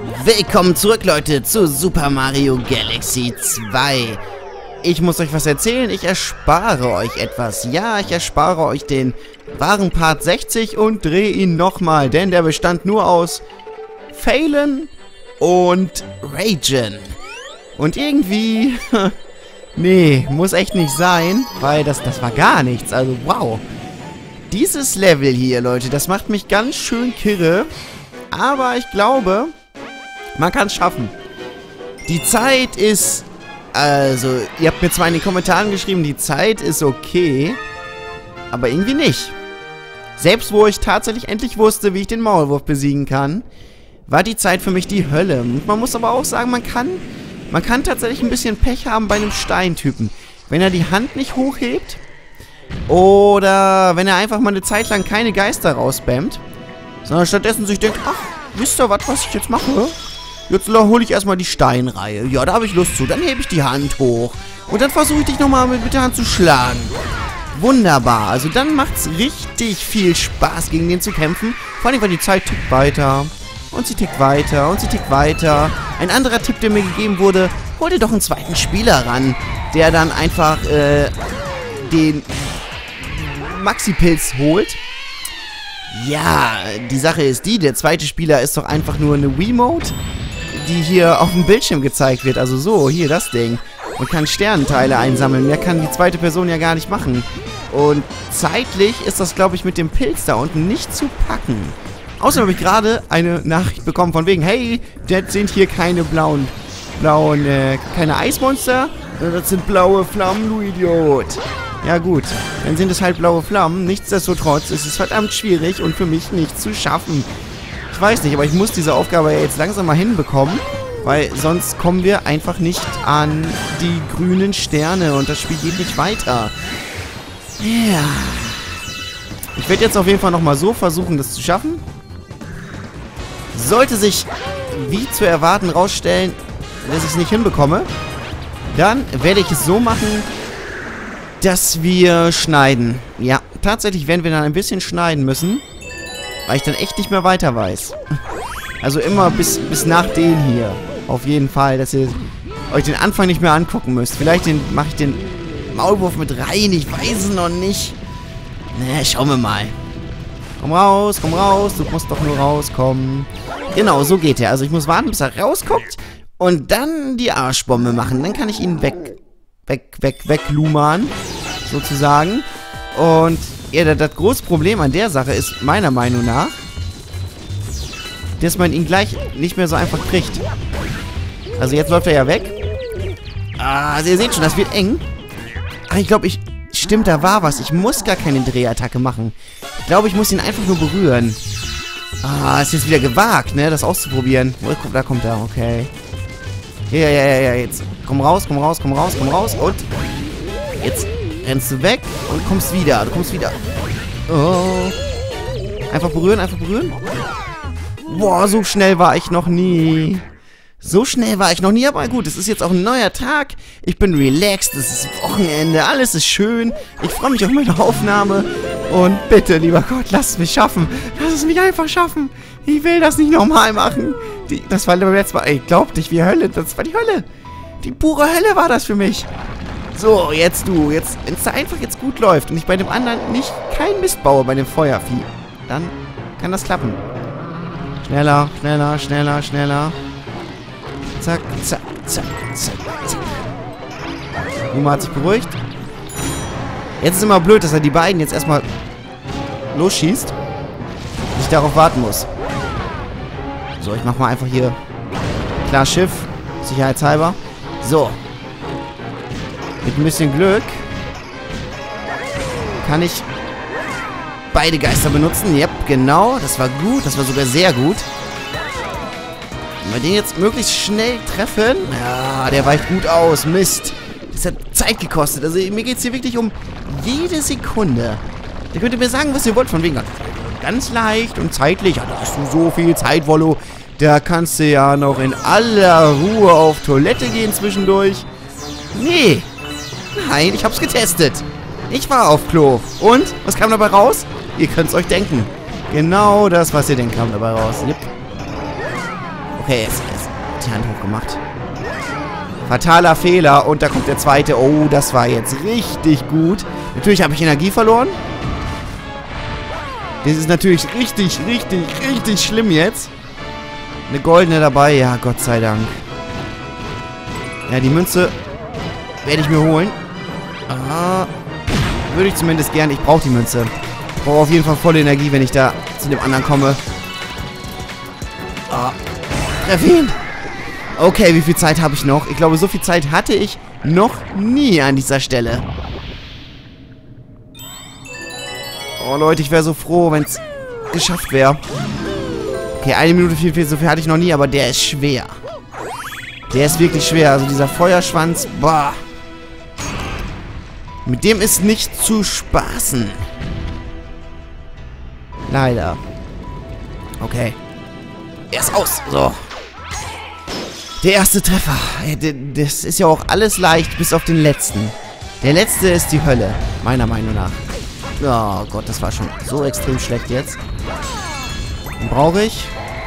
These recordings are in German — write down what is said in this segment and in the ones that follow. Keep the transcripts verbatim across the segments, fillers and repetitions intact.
Willkommen zurück, Leute, zu Super Mario Galaxy zwei. Ich muss euch was erzählen, ich erspare euch etwas. Ja, ich erspare euch den wahren Part sechzig und drehe ihn nochmal, denn der bestand nur aus Failen und Ragen. Und irgendwie, nee, muss echt nicht sein, weil das, das war gar nichts, also wow. Dieses Level hier, Leute, das macht mich ganz schön kirre, aber ich glaube, man kann es schaffen. Die Zeit ist, also, ihr habt mir zwar in den Kommentaren geschrieben, die Zeit ist okay, aber irgendwie nicht. Selbst wo ich tatsächlich endlich wusste, wie ich den Maulwurf besiegen kann, war die Zeit für mich die Hölle. Und man muss aber auch sagen, man kann, man kann tatsächlich ein bisschen Pech haben bei einem Steintypen. Wenn er die Hand nicht hochhebt oder wenn er einfach mal eine Zeit lang keine Geister rausspammt, sondern stattdessen sich denkt, ach, wisst ihr was, was ich jetzt mache? Jetzt hole ich erstmal die Steinreihe. Ja, da habe ich Lust zu. Dann hebe ich die Hand hoch. Und dann versuche ich dich nochmal mit, mit der Hand zu schlagen. Wunderbar. Also dann macht es richtig viel Spaß, gegen den zu kämpfen. Vor allem, weil die Zeit tickt weiter. Und sie tickt weiter. Und sie tickt weiter. Ein anderer Tipp, der mir gegeben wurde, hol dir doch einen zweiten Spieler ran, der dann einfach äh, den Maxi-Pilz holt. Ja, die Sache ist die, der zweite Spieler ist doch einfach nur eine Wiimote, die hier auf dem Bildschirm gezeigt wird. Also so, hier das Ding. Und kann Sternenteile einsammeln. Mehr kann die zweite Person ja gar nicht machen. Und zeitlich ist das, glaube ich, mit dem Pilz da unten nicht zu packen. Außerdem habe ich gerade eine Nachricht bekommen von wegen, hey, das sind hier keine blauen, blauen, äh, keine Eismonster, sondern das sind blaue Flammen, du Idiot. Ja gut, dann sind es halt blaue Flammen. Nichtsdestotrotz ist es verdammt schwierig und für mich nicht zu schaffen. Ich weiß nicht, aber ich muss diese Aufgabe ja jetzt langsam mal hinbekommen, weil sonst kommen wir einfach nicht an die grünen Sterne und das Spiel geht nicht weiter. Ja. Ich werde jetzt auf jeden Fall nochmal so versuchen, das zu schaffen. Sollte sich, wie zu erwarten, rausstellen, dass ich es nicht hinbekomme, dann werde ich es so machen, dass wir schneiden. Ja, tatsächlich werden wir dann ein bisschen schneiden müssen, weil ich dann echt nicht mehr weiter weiß. Also immer bis, bis nach den hier. Auf jeden Fall, dass ihr euch den Anfang nicht mehr angucken müsst. Vielleicht mache ich den Maulwurf mit rein, ich weiß es noch nicht. Na, schauen wir mal. Komm raus, komm raus, du musst doch nur rauskommen. Genau, so geht er. Also ich muss warten, bis er rausguckt und dann die Arschbombe machen. Dann kann ich ihn weg, weg, weg, weglummern, sozusagen. Und ja, das, das große Problem an der Sache ist, meiner Meinung nach, dass man ihn gleich nicht mehr so einfach kriegt. Also jetzt läuft er ja weg. Ah, also ihr seht schon, das wird eng. Ach, ich glaube, ich... Stimmt, da war was. Ich muss gar keine Drehattacke machen. Ich glaube, ich muss ihn einfach nur berühren. Ah, ist jetzt wieder gewagt, ne? Das auszuprobieren. Oh, guck, da kommt er. Okay. Ja, ja, ja, ja, jetzt. Komm raus, komm raus, komm raus, komm raus. Und jetzt rennst du weg und kommst wieder. Du kommst wieder. Oh. Einfach berühren, einfach berühren. Boah, so schnell war ich noch nie. So schnell war ich noch nie, aber gut, es ist jetzt auch ein neuer Tag. Ich bin relaxed, es ist Wochenende, alles ist schön. Ich freue mich auf meine Aufnahme. Und bitte, lieber Gott, lass es mich schaffen. Lass es mich einfach schaffen. Ich will das nicht nochmal machen. Die, das war beim letzten Mal, ey, glaubt nicht, wie Hölle. Das war die Hölle. Die pure Hölle war das für mich. So, jetzt du. Jetzt, wenn es da einfach jetzt gut läuft und ich bei dem anderen nicht kein Mist baue, bei dem Feuervieh, dann kann das klappen. Schneller, schneller, schneller, schneller. Zack, zack, zack, zack, zack. Numa hat sich beruhigt. Jetzt ist immer blöd, dass er die beiden jetzt erstmal losschießt. Und ich darauf warten muss. So, ich mach mal einfach hier klar Schiff. Sicherheitshalber. So. Mit ein bisschen Glück kann ich beide Geister benutzen. Yep, genau. Das war gut. Das war sogar sehr gut. Wenn wir den jetzt möglichst schnell treffen. Ja, der weicht gut aus. Mist. Das hat Zeit gekostet. Also mir geht es hier wirklich um jede Sekunde. Ihr könnt mir sagen, was ihr wollt. Von wegen ganz leicht und zeitlich. Ja, da hast du so viel Zeit, Wollo. Da kannst du ja noch in aller Ruhe auf Toilette gehen zwischendurch. Nee. Nein, ich hab's getestet. Ich war auf Klo. Und? Was kam dabei raus? Ihr könnt's euch denken. Genau das, was ihr denkt, kam dabei raus. Yep. Okay, jetzt ist die Hand hochgemacht. Fataler Fehler. Und da kommt der zweite. Oh, das war jetzt richtig gut. Natürlich habe ich Energie verloren. Das ist natürlich richtig, richtig, richtig schlimm jetzt. Eine goldene dabei. Ja, Gott sei Dank. Ja, die Münze werde ich mir holen. Ah, würde ich zumindest gerne. Ich brauche die Münze. Ich brauche auf jeden Fall volle Energie, wenn ich da zu dem anderen komme. Ah, treff ihn. Okay, wie viel Zeit habe ich noch? Ich glaube, so viel Zeit hatte ich noch nie an dieser Stelle. Oh, Leute, ich wäre so froh, wenn es geschafft wäre. Okay, eine Minute viel, viel, so viel hatte ich noch nie, aber der ist schwer. Der ist wirklich schwer. Also dieser Feuerschwanz, boah. Mit dem ist nicht zu spaßen. Leider. Okay. Er ist aus. So. Der erste Treffer. Das ist ja auch alles leicht, bis auf den letzten. Der letzte ist die Hölle, meiner Meinung nach. Oh Gott, das war schon so extrem schlecht jetzt. Den brauche ich.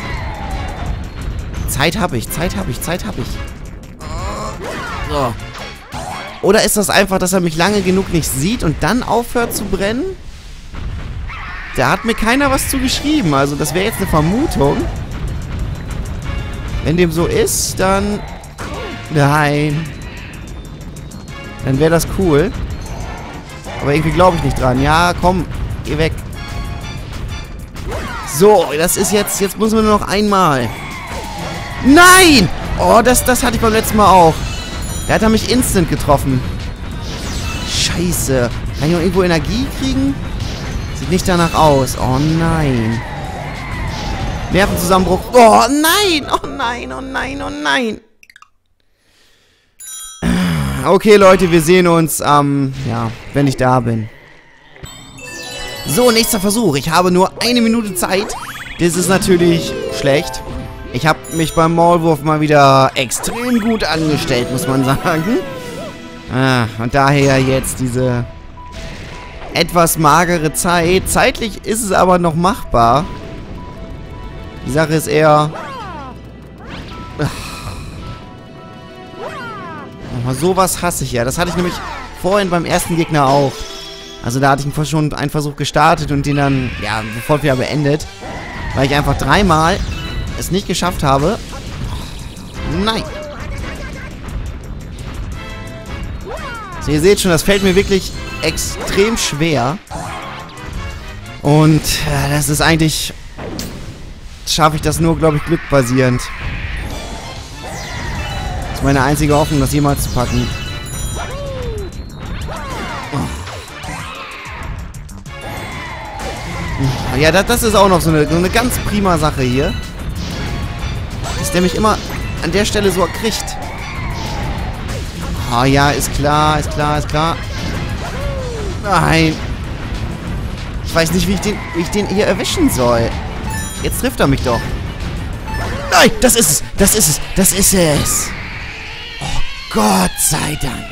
Zeit habe ich, Zeit habe ich, Zeit habe ich. So. Oder ist das einfach, dass er mich lange genug nicht sieht und dann aufhört zu brennen? Da hat mir keiner was zu geschrieben. Also das wäre jetzt eine Vermutung. Wenn dem so ist, dann... Nein. Dann wäre das cool. Aber irgendwie glaube ich nicht dran. Ja, komm, geh weg. So, das ist jetzt... Jetzt müssen wir nur noch einmal. Nein! Oh, das, das hatte ich beim letzten Mal auch. Da hat er mich instant getroffen. Scheiße. Kann ich noch irgendwo Energie kriegen? Sieht nicht danach aus. Oh nein. Nervenzusammenbruch. Oh nein! Oh nein, oh nein, oh nein. Okay, Leute, wir sehen uns, ähm, ja, wenn ich da bin. So, nächster Versuch. Ich habe nur eine Minute Zeit. Das ist natürlich schlecht. Ich habe mich beim Maulwurf mal wieder extrem gut angestellt, muss man sagen. Ah, und daher jetzt diese etwas magere Zeit. Zeitlich ist es aber noch machbar. Die Sache ist eher... Aber sowas hasse ich ja. Das hatte ich nämlich vorhin beim ersten Gegner auch. Also da hatte ich schon einen Versuch gestartet und den dann, ja, sofort wieder beendet. Weil ich einfach dreimal es nicht geschafft habe. Nein. So, ihr seht schon, das fällt mir wirklich extrem schwer. Und ja, das ist eigentlich... Schaffe ich das nur, glaube ich, glückbasierend. Das ist meine einzige Hoffnung, das jemals zu packen. Oh. Ja, das, das ist auch noch so eine, so eine ganz prima Sache hier. Dass der mich immer an der Stelle so kriegt. Oh ja, ist klar, ist klar, ist klar. Nein. Ich weiß nicht, wie ich den, wie ich den hier erwischen soll. Jetzt trifft er mich doch. Nein, das ist es. Das ist es. Das ist es. Oh Gott sei Dank.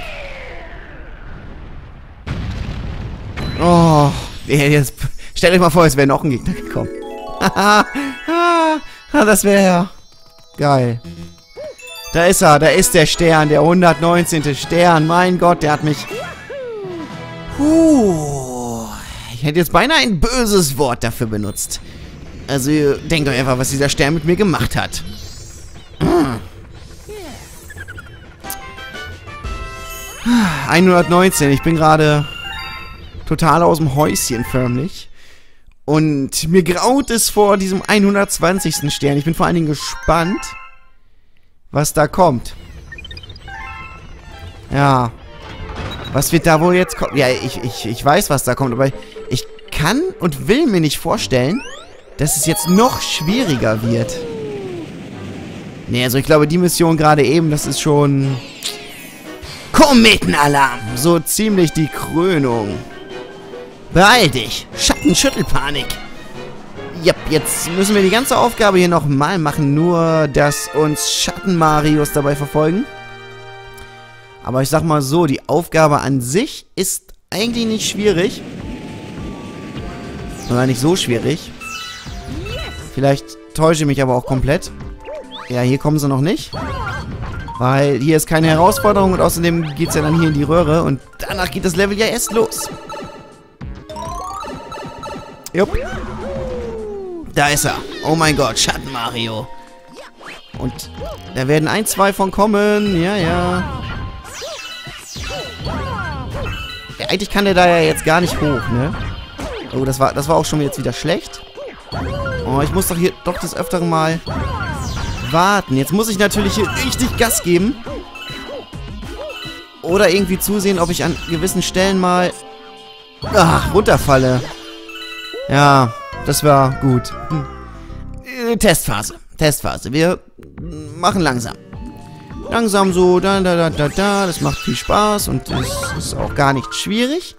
Oh. Jetzt, stellt euch mal vor, es wäre noch ein Gegner gekommen. Das wäre ja geil. Da ist er. Da ist der Stern. Der hundertneunzehnte Stern. Mein Gott, der hat mich... Puh. Ich hätte jetzt beinahe ein böses Wort dafür benutzt. Also, denkt euch einfach, was dieser Stern mit mir gemacht hat. hundertneunzehn. Ich bin gerade total aus dem Häuschen förmlich. Und mir graut es vor diesem hundertzwanzigsten Stern. Ich bin vor allen Dingen gespannt, was da kommt. Ja. Was wird da wohl jetzt kommen? Ja, ich, ich, ich weiß, was da kommt, aber ich kann und will mir nicht vorstellen, dass es jetzt noch schwieriger wird. Nee, also ich glaube, die Mission gerade eben, das ist schon... Kometenalarm! So ziemlich die Krönung. Beeil dich! Schattenschüttelpanik! Yep, jetzt müssen wir die ganze Aufgabe hier nochmal machen, nur dass uns Schatten-Marios dabei verfolgen. Aber ich sag mal so, die Aufgabe an sich ist eigentlich nicht schwierig. Oder nicht so schwierig. Vielleicht täusche ich mich aber auch komplett. Ja, hier kommen sie noch nicht. Weil hier ist keine Herausforderung und außerdem geht es ja dann hier in die Röhre und danach geht das Level ja erst los. Jupp. Da ist er. Oh mein Gott, Schatten Mario. Und da werden ein, zwei von kommen. Ja, ja. Ja, eigentlich kann der da ja jetzt gar nicht hoch, ne? Oh, das war, das war auch schon jetzt wieder schlecht. Oh, ich muss doch hier doch des Öfteren mal warten. Jetzt muss ich natürlich hier richtig Gas geben. Oder irgendwie zusehen, ob ich an gewissen Stellen mal ach, runterfalle. Ja, das war gut. Hm. Äh, Testphase. Testphase. Wir machen langsam. Langsam so, da, da, da, da, da. Das macht viel Spaß und es ist auch gar nicht schwierig.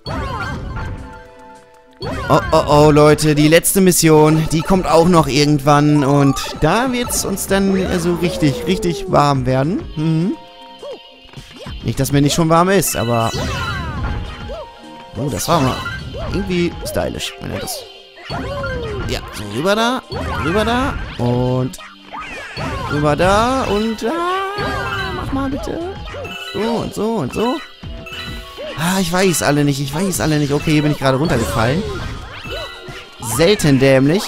Oh, oh, oh, Leute, die letzte Mission, die kommt auch noch irgendwann und da wird es uns dann so also richtig, richtig warm werden. Mhm. Nicht, dass mir nicht schon warm ist, aber... Oh, das war mal irgendwie stylisch, wenn er das... Ja, so rüber da, rüber da und rüber da und... Ah, mach mal bitte. So und so und so. Ah, ich weiß alle nicht, ich weiß alle nicht. Okay, hier bin ich gerade runtergefallen. Selten dämlich.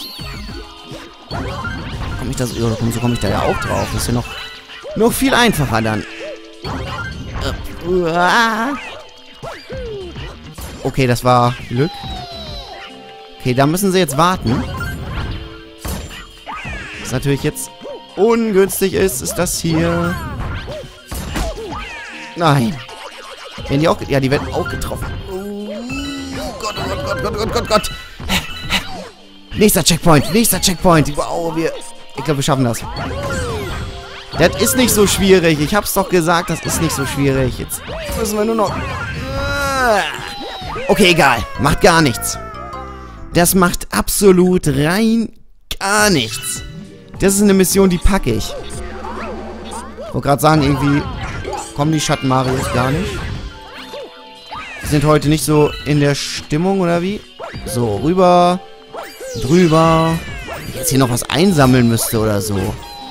Komm ich das, so komme ich da ja auch drauf. Das ist ja noch, noch viel einfacher dann. Okay, das war Glück. Okay, da müssen sie jetzt warten. Was natürlich jetzt ungünstig ist, ist das hier... Nein. Werden die auch... Ja, die werden auch getroffen. Oh Gott, oh Gott, Gott, Gott, Gott, Gott, Gott. Nächster Checkpoint, nächster Checkpoint. Wow, wir... Ich glaube, wir schaffen das. Das ist nicht so schwierig. Ich hab's doch gesagt, das ist nicht so schwierig. Jetzt müssen wir nur noch... Okay, egal. Macht gar nichts. Das macht absolut rein gar nichts. Das ist eine Mission, die packe ich. Ich wollte gerade sagen, irgendwie kommen die Schatten Marios gar nicht. Die sind heute nicht so in der Stimmung, oder wie? So, rüber. Drüber. Wenn ich jetzt hier noch was einsammeln müsste oder so.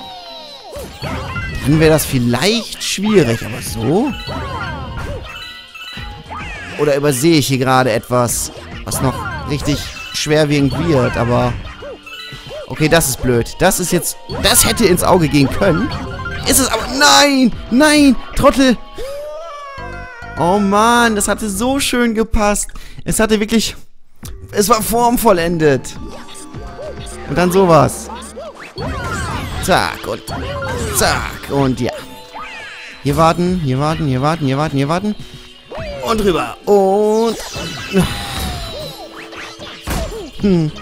Dann wäre das vielleicht schwierig, aber so? Oder übersehe ich hier gerade etwas, was noch richtig schwerwiegend wird, aber... Okay, das ist blöd. Das ist jetzt... Das hätte ins Auge gehen können. Ist es aber... Nein! Nein! Trottel! Oh Mann, das hatte so schön gepasst. Es hatte wirklich... Es war formvollendet. Und dann sowas. Zack und... Zack und ja. Hier warten, hier warten, hier warten, hier warten, hier warten. Und rüber. Und... Hm.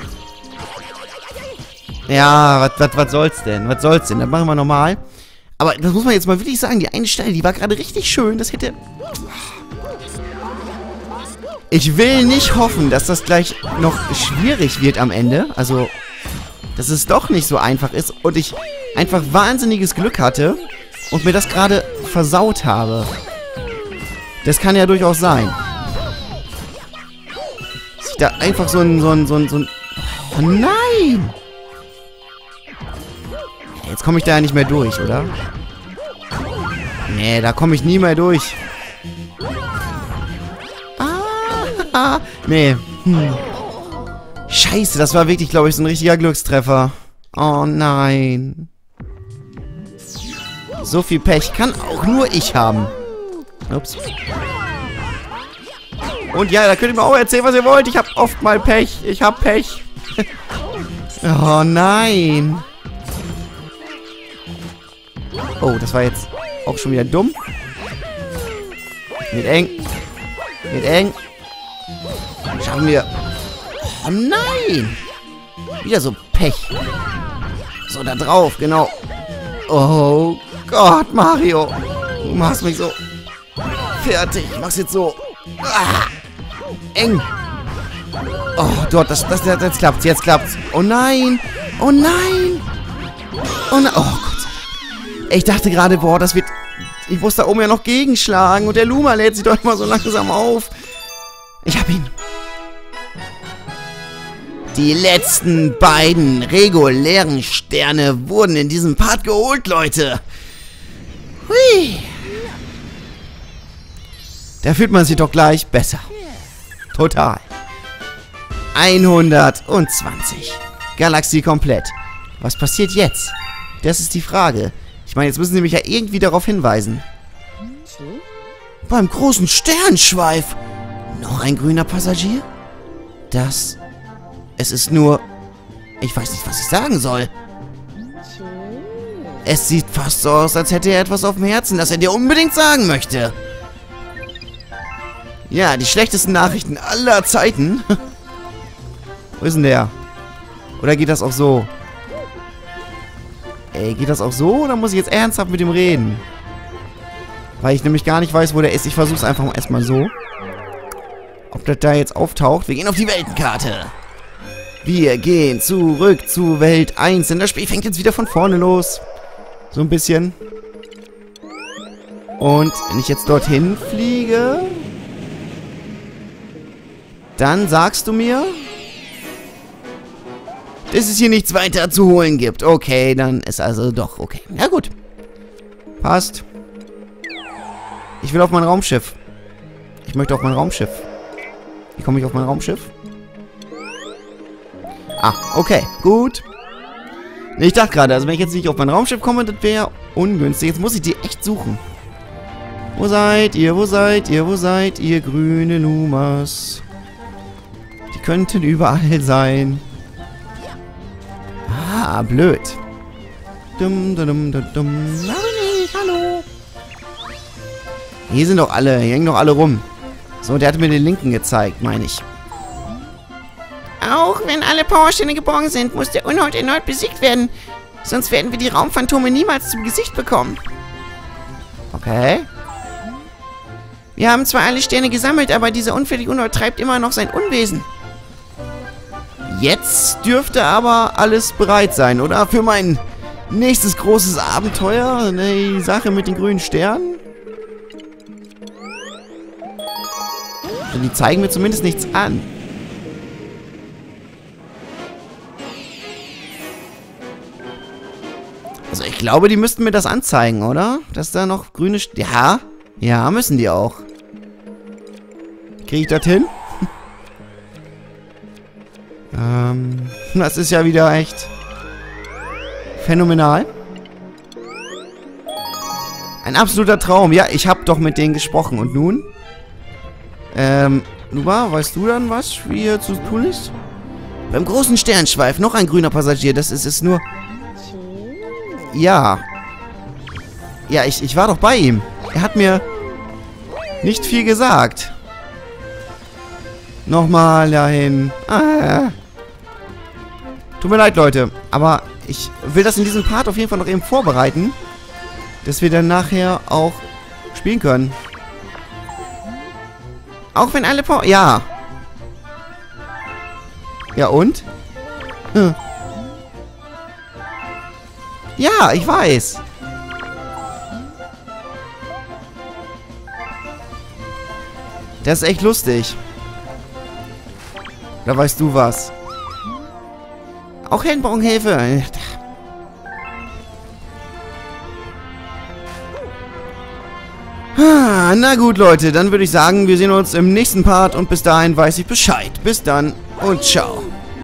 Ja, was soll's denn? Was soll's denn? Das machen wir normal. Aber das muss man jetzt mal wirklich sagen. Die eine Stelle, die war gerade richtig schön. Das hätte... Ich will nicht hoffen, dass das gleich noch schwierig wird am Ende. Also, dass es doch nicht so einfach ist. Und ich einfach wahnsinniges Glück hatte. Und mir das gerade versaut habe. Das kann ja durchaus sein. Dass ich da einfach so ein... So ein, so ein, so ein oh nein! Jetzt komme ich da ja nicht mehr durch, oder? Nee, da komme ich nie mehr durch. Ah, nee. Hm. Scheiße, das war wirklich, glaube ich, so ein richtiger Glückstreffer. Oh nein. So viel Pech kann auch nur ich haben. Ups. Und ja, da könnt ihr mir auch erzählen, was ihr wollt. Ich habe oft mal Pech. Ich habe Pech. Oh nein. Oh, das war jetzt auch schon wieder dumm. Wird eng. Wird eng. Schaffen wir. Oh nein. Wieder so Pech. So, da drauf, genau. Oh Gott, Mario. Du machst mich so fertig. Ich mach's jetzt so. Ah, eng. Oh, dort, das, das, das, jetzt klappt's, jetzt klappt's. Oh nein. Oh nein. Oh nein. Oh Gott. Ich dachte gerade, boah, das wird... Ich muss da oben ja noch gegenschlagen. Und der Luma lädt sich doch immer so langsam auf. Ich hab ihn. Die letzten beiden regulären Sterne wurden in diesem Part geholt, Leute. Hui. Da fühlt man sich doch gleich besser. Total. hundertzwanzig. Galaxie komplett. Was passiert jetzt? Das ist die Frage. Ich meine, jetzt müssen sie mich ja irgendwie darauf hinweisen. Beim großen Sternschweif. Noch ein grüner Passagier? Das... Es ist nur... Ich weiß nicht, was ich sagen soll. Es sieht fast so aus, als hätte er etwas auf dem Herzen, das er dir unbedingt sagen möchte. Ja, die schlechtesten Nachrichten aller Zeiten. Wo ist denn der? Oder geht das auch so? Ey, geht das auch so? Oder muss ich jetzt ernsthaft mit ihm reden? Weil ich nämlich gar nicht weiß, wo der ist. Ich versuche es einfach erstmal so. Ob das da jetzt auftaucht. Wir gehen auf die Weltenkarte. Wir gehen zurück zu Welt eins. Denn das Spiel fängt jetzt wieder von vorne los. So ein bisschen. Und wenn ich jetzt dorthin fliege... Dann sagst du mir, dass es hier nichts weiter zu holen gibt. Okay, dann ist also doch okay. Ja gut. Passt. Ich will auf mein Raumschiff. Ich möchte auf mein Raumschiff. Wie komme ich auf mein Raumschiff? Ah, okay. Gut. Ich dachte gerade, also wenn ich jetzt nicht auf mein Raumschiff komme, das wäre ungünstig. Jetzt muss ich die echt suchen. Wo seid ihr? Wo seid ihr? Wo seid ihr, grüne Numas? Die könnten überall sein. Ah, blöd. Dum, dum, dum, dum. Hallo. Hier sind doch alle. Hier hängen doch alle rum. So, der hat mir den linken gezeigt, meine ich. Auch wenn alle Powersterne geborgen sind, muss der Unhold erneut besiegt werden. Sonst werden wir die Raumphantome niemals zu Gesicht bekommen. Okay. Wir haben zwar alle Sterne gesammelt, aber dieser unfähige Unhold treibt immer noch sein Unwesen. Jetzt dürfte aber alles bereit sein, oder? Für mein nächstes großes Abenteuer. Die Sache mit den grünen Sternen. Die zeigen mir zumindest nichts an. Also ich glaube, die müssten mir das anzeigen, oder? Dass da noch grüne... St ja, ja, müssen die auch. Kriege ich das hin? ähm, das ist ja wieder echt phänomenal. Ein absoluter Traum. Ja, ich habe doch mit denen gesprochen. Und nun? Ähm, Nuba, weißt du dann was, wie hier zu tun ist? Beim großen Sternschweif, noch ein grüner Passagier. Das ist es nur... Ja. Ja, ich, ich war doch bei ihm. Er hat mir nicht viel gesagt. Nochmal dahin. Ah. Tut mir leid, Leute. Aber ich will das in diesem Part auf jeden Fall noch eben vorbereiten. Dass wir dann nachher auch spielen können. Auch wenn alle Power... Ja. Ja, und? Hm. Ja, ich weiß. Das ist echt lustig. Da weißt du was. Auch Heldenbrauchhilfe. Ah, na gut, Leute. Dann würde ich sagen, wir sehen uns im nächsten Part. Und bis dahin weiß ich Bescheid. Bis dann und ciao.